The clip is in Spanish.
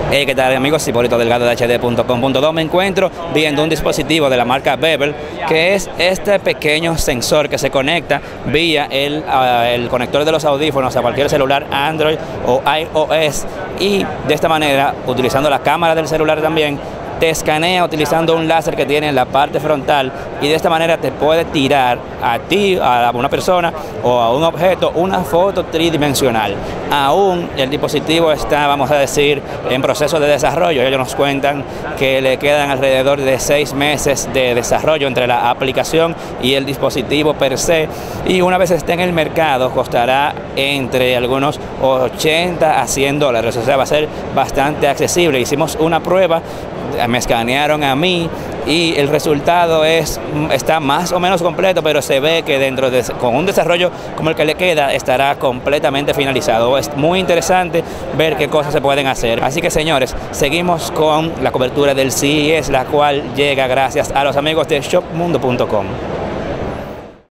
¿Qué tal, amigos? Hipólito Delgado de hd.com.do. Me encuentro viendo un dispositivo de la marca Bevel, que es este pequeño sensor que se conecta vía el conector de los audífonos a cualquier celular Android o iOS, y de esta manera, utilizando la cámara del celular también, te escanea utilizando un láser que tiene en la parte frontal, y de esta manera te puede tirar a ti, a una persona o a un objeto, una foto tridimensional. Aún el dispositivo está, vamos a decir, en proceso de desarrollo. Ellos nos cuentan que le quedan alrededor de 6 meses de desarrollo entre la aplicación y el dispositivo per se, y una vez esté en el mercado costará entre algunos 80 a 100 dólares, o sea, va a ser bastante accesible. Hicimos una prueba, me escanearon a mí y el resultado está más o menos completo, pero se ve que con un desarrollo como el que le queda, estará completamente finalizado. Es muy interesante ver qué cosas se pueden hacer. Así que, señores, seguimos con la cobertura del CES, la cual llega gracias a los amigos de shopmundo.com.